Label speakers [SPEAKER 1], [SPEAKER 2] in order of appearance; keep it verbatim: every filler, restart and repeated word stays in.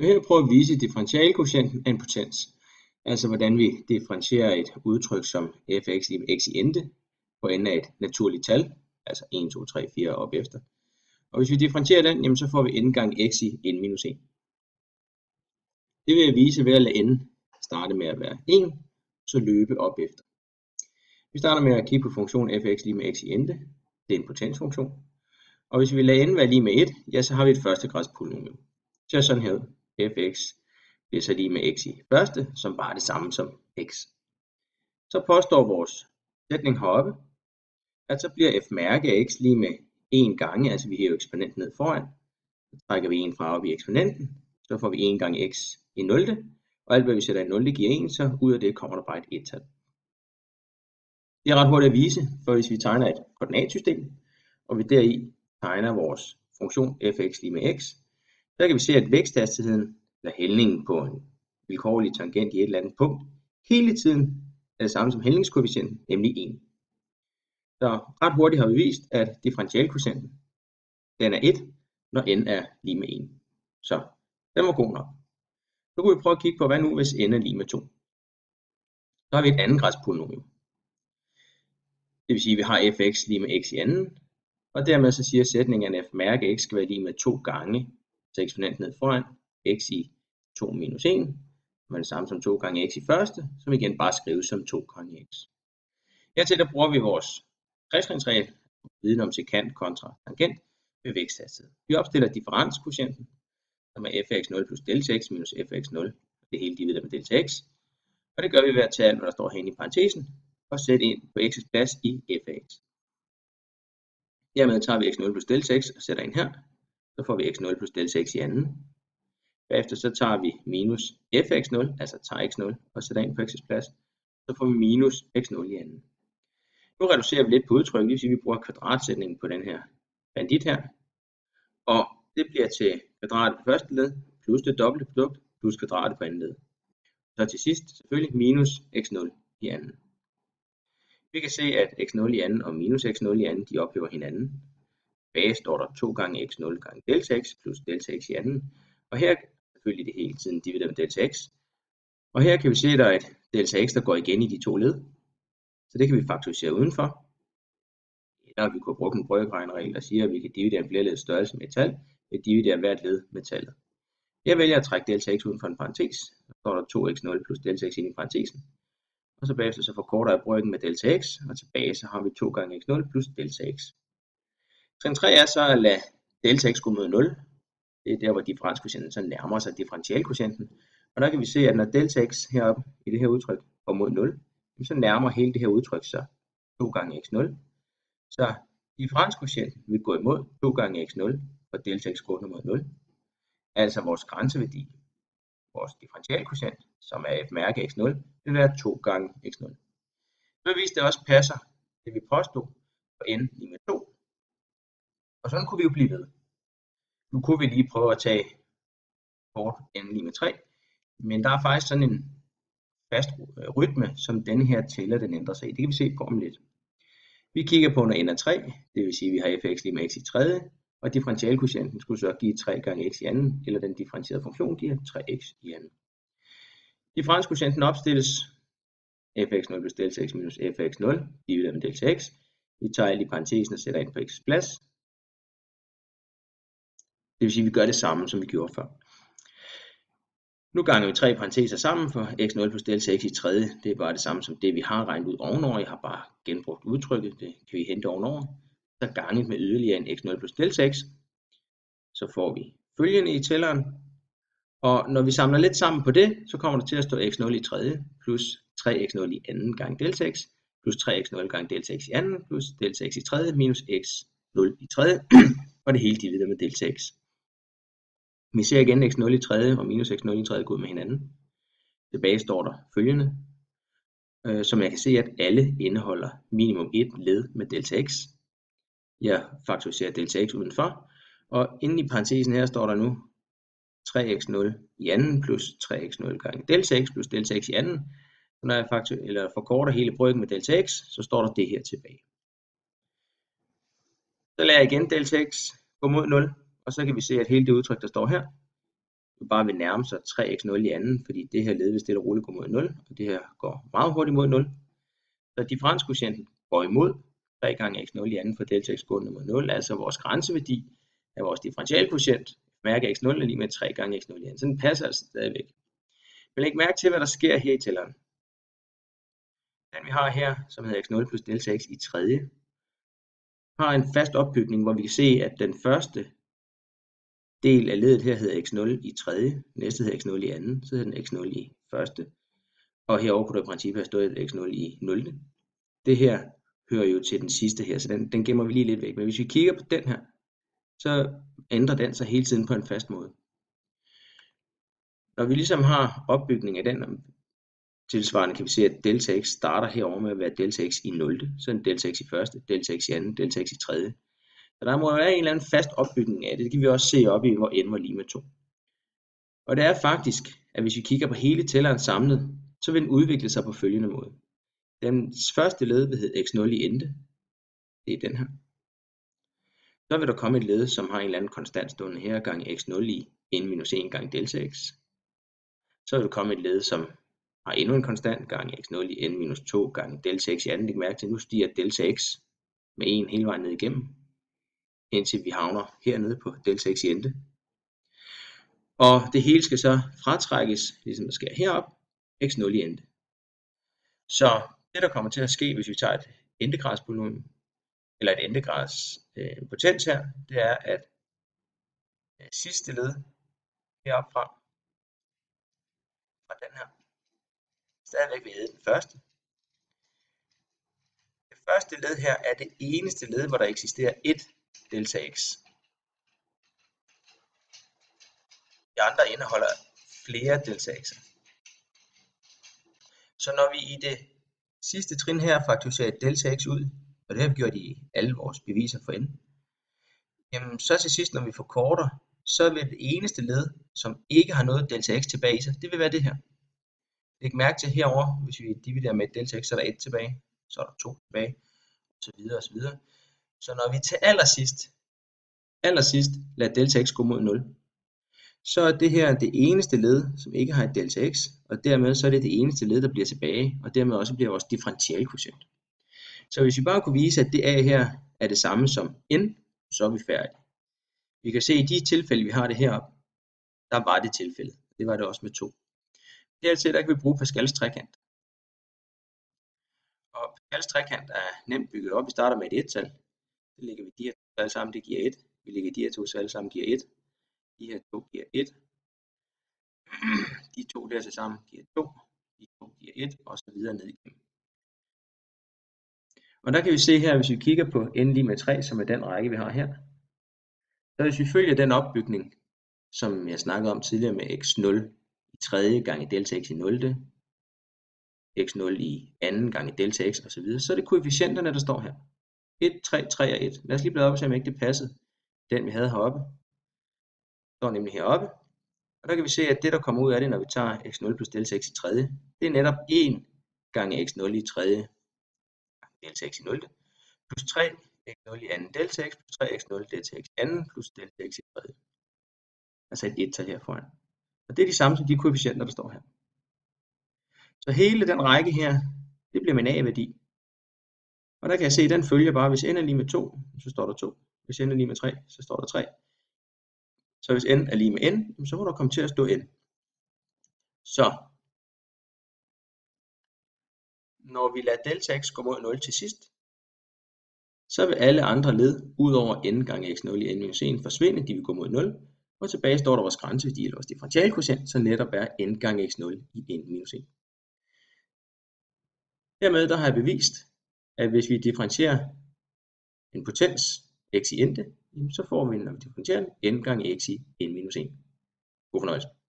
[SPEAKER 1] Nu her prøver at vise differentialkvotienten af en potens, altså hvordan vi differentierer et udtryk som fx lig med x i ente på enden af et naturligt tal, altså en, to, tre, fire op efter. Og hvis vi differentierer den, jamen så får vi n gange x i n minus en. Det vil jeg vise ved at lade n starte med at være en, så løbe op efter. Vi starter med at kigge på funktionen fx lig med x i ente. Det er en potensfunktion. Og hvis vi lader n være lige med et, ja, så har vi et førstegrads polynomial. Så er sådan her ud. Fx bliver så lige med x i første, som bare er det samme som x. Så påstår vores sætning heroppe, at så bliver f mærke af x lige med en gange, altså vi hæver eksponenten ned foran. Så trækker vi en fra op i eksponenten, så får vi en gange x i nul. Og alt hvad vi sætter i nul, det giver en, så ud af det kommer der bare et et-tal. Det er ret hurtigt at vise, for hvis vi tegner et koordinatsystem, og vi deri tegner vores funktion fx lige med x, så kan vi se, at væksthastigheden, eller hældningen på en vilkårlig tangent i et eller andet punkt, hele tiden er det samme som hældningskoefficienten, nemlig en. Så ret hurtigt har vi vist, at differentialkvotienten, den er et, når n er lige med en. Så den var god nok. Så kunne vi prøve at kigge på, hvad nu hvis n er lige med to. Så har vi et andengrads polynomial. Det vil sige, at vi har fx lige med x i anden, og dermed så siger sætningen, at f mærke x skal være lige med to gange, så eksponenten ned foran, x i to minus en, som er det samme som to gange x i første, som igen bare skrives som to gange x. Hertil der bruger vi vores tre-trinsregel, viden om sekant kontra tangent ved væksthastighed. Vi opstiller differenskvotienten, som er fx nul plus delta x minus fx nul, det hele divideret med delta x. Og det gør vi ved at tage alt, hvad der står herinde i parentesen, og sætte ind på x's plads i f af x. Dermed tager vi x nul plus delta x og sætter ind her. Så får vi x nul plus delta x i anden. Bagefter så tager vi minus fx nul, altså tager x nul og sætter ind på x's plads. Så får vi minus x nul i anden. Nu reducerer vi lidt på udtrykket, det vil sige, at vi bruger kvadratsætningen på den her bandit her. Og det bliver til kvadratet på første led, plus det dobbelte produkt, plus kvadratet på anden led. Så til sidst selvfølgelig minus x nul i anden. Vi kan se, at x nul i anden og minus x nul i anden, de ophæver hinanden. Bag står der to gange x nul gange delta x plus delta x i anden. Og her selvfølgelig det hele tiden divideret med delta x. Og her kan vi se, at der er et delta x, der går igen i de to led. Så det kan vi faktorisere udenfor. Eller vi kunne bruge en brøkregneregel, der siger, at vi kan dividere en flerledet størrelse med et tal, ved at dividere hvert led med tallet. Jeg vælger at trække delta x uden for en parentes. Så står der to x nul plus delta x ind i parentesen. Og så bagefter så forkorter jeg brøken med delta x, og tilbage så har vi to gange x nul plus delta x. Trin tre er så at lade delta x gå mod nul. Det er der, hvor differenskvotienten så nærmer sig differentialkvotienten. Og der kan vi se, at når delta x heroppe i det her udtryk går mod nul, så nærmer hele det her udtryk sig to gange x nul. Så differenskvotienten vil gå imod to gange x nul, og delta x går mod nul. Altså vores grænseværdi, vores differentialkvotient, som er f mærke x nul, vil være to gange x nul. Så viser det også passer det vi påstod for n lige med to. Og sådan kunne vi jo blive ved. Nu kunne vi lige prøve at tage kort n lige med tre, men der er faktisk sådan en fast rytme, som denne her tæller den ændrer sig i. Det kan vi se på om lidt. Vi kigger på når n er tre, det vil sige at vi har fx lige med x i tredje, og differentialkvotienten skulle så give tre gange x i anden, eller den differentierede funktion giver tre x i anden. Differentialkvotienten opstilles fx nul plus delta x minus fx nul divideret med delta x. Vi tager alt i parentesen og sætter ind på x's plads. Det vil sige, at vi gør det samme, som vi gjorde før. Nu ganger vi tre parenteser sammen, for x nul plus delta x i tredje, det er bare det samme som det, vi har regnet ud ovenover. Jeg har bare genbrugt udtrykket, det kan vi hente ovenover. Så ganget med yderligere en x nul plus delta x, så får vi følgende i tælleren. Og når vi samler lidt sammen på det, så kommer der til at stå x nul i tredje, plus tre x nul i anden gange delta x, plus tre x nul gange delta x i anden, plus delta x i tredje, minus x nul i tredje, og det hele divideret med delta x. Vi ser igen x nul i tredje og minus x nul i tredje gå ud med hinanden. Tilbage står der følgende, øh, som jeg kan se, at alle indeholder minimum et led med delta x. Jeg faktoriserer delta x udenfor, og inde i parentesen her står der nu tre x nul i anden plus tre x nul gange delta x plus delta x i anden. Så når jeg faktor, eller forkorter hele brøken med delta x, så står der det her tilbage. Så lader jeg igen delta x gå mod nul, og så kan vi se, at hele det udtryk, der står her, bare vil nærme sig tre x nul i anden, fordi det her led vil stille og roligt gå mod nul, og det her går meget hurtigt mod nul. Så differenskvotienten går imod tre gange x nul i anden for delta x gående mod nul, altså vores grænseværdi af vores differentialkvotient, mærke x nul er lige med tre gange x nul i anden. Så den passer altså stadigvæk. Men læg mærke til, hvad der sker her i tælleren. Den vi har her, som hedder x nul plus delta x i tredje, har en fast opbygning, hvor vi kan se, at den første del af ledet her hedder x nul i tredje, næste hedder x nul i anden, så hedder den x nul i første, og herovre kunne der i princippet have stået x nul i nul. Det her hører jo til den sidste her, så den, den gemmer vi lige lidt væk. Men hvis vi kigger på den her, så ændrer den sig hele tiden på en fast måde. Når vi ligesom har opbygning af den, tilsvarende kan vi se, at delta x starter herover med at være delta x i nul, så en delta x i første, delta x i anden, delta x i tredje. Så der må være en eller anden fast opbygning af det. Det kan vi også se oppe i, hvor n var lige med to. Og det er faktisk, at hvis vi kigger på hele tælleren samlet, så vil den udvikle sig på følgende måde. Den første led vil hedde x nul i ende. Det er den her. Så vil der komme et led, som har en eller anden konstant stående her, gange x nul i n minus en gange delta x. Så vil der komme et led, som har endnu en konstant, gange x nul i n minus to gange delta x i anden. Læg mærke til, at nu stiger delta x med en hele vejen ned igennem, indtil vi havner hernede på delta x i ende. Og det hele skal så fratrækkes, ligesom der sker herop, x nul i ende. Så det der kommer til at ske, hvis vi tager et endegradspolynom, eller et endegrads øh, potens her, det er, at øh, sidste led heroppe fra, fra den her, stadigvæk vil hedde den første. Det første led her er det eneste led, hvor der eksisterer et delta x. De andre indeholder flere delta x'er. Så når vi i det sidste trin her faktoriserer delta x ud, og det har vi gjort i alle vores beviser for n, jamen så til sidst, når vi forkorter, så vil det eneste led, som ikke har noget delta x tilbage i sig, det vil være det her. Læg mærke til herover, hvis vi dividerer med delta x, så er der et tilbage, så er der to tilbage, osv. osv. Så når vi til allersidst, allersidst lader delta x gå mod nul, så er det her det eneste led, som ikke har et delta x, og dermed så er det det eneste led, der bliver tilbage, og dermed også bliver vores differentialkvotient. Så hvis vi bare kunne vise, at det a her er det samme som n, så er vi færdige. Vi kan se, at i de tilfælde, vi har det heroppe, der var det tilfældet. Det var det også med to. Dertil der kan vi bruge Pascals trekant. Og Pascals trekant er nemt bygget op. Vi starter med et et-tal. Så lægger vi de her to tal sammen, det giver et. Vi lægger de her to tal sammen, giver et. De her to giver et. De to der til sammen giver to. De to giver et, og så videre ned igennem. Og der kan vi se her, hvis vi kigger på n lige med tre, som er den række, vi har her. Så hvis vi følger den opbygning, som jeg snakkede om tidligere med x nul i tredje gange delta x i nul, x nul i anden gange delta x osv., så er det koefficienterne, der står her. et, tre, tre og et. Lad os lige bladre op og se, om ikke det passede. Den vi havde heroppe, står nemlig heroppe. Og der kan vi se, at det der kommer ud af det, når vi tager x nul plus delta x i tredje, det er netop en gange x nul i tredje delta x i nul, plus tre x nul i anden delta x, plus tre x nul delta x i anden, plus delta x i tredje. Altså et et-tal her foran. Og det er de samme som de koefficienter, der står her. Så hele den række her, det bliver min a-værdi. Og der kan jeg se, at den følger bare, hvis n er lige med to, så står der to. Hvis n er lige med tre, så står der tre. Så hvis n er lige med n, så må der komme til at stå n. Så når vi lader delta x gå mod nul til sidst, så vil alle andre led ud over n gange x nul i n minus en forsvinde, de vil gå mod nul, og tilbage står der vores grænseværdi eller vores differentialkvotient, så netop er n gange x nul i n minus en. Dermed der har jeg bevist, at hvis vi differentierer en potens x i ente, så får vi, når vi differentierer n gange x i n minus en. God fornøjelse.